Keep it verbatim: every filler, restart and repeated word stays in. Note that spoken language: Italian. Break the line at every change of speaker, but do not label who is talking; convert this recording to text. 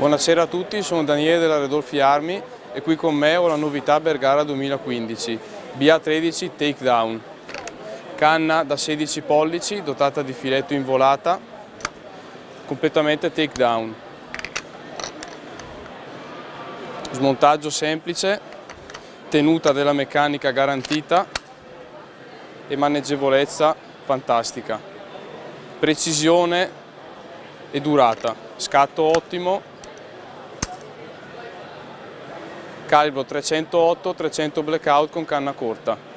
Buonasera a tutti, sono Daniele della Redolfi Armi e qui con me ho la novità Bergara duemilaquindici B A tredici Takedown. Canna da sedici pollici dotata di filetto in volata, completamente takedown. Smontaggio semplice, tenuta della meccanica garantita e maneggevolezza fantastica. Precisione e durata, scatto ottimo, calibro trecentootto trecento blackout con canna corta.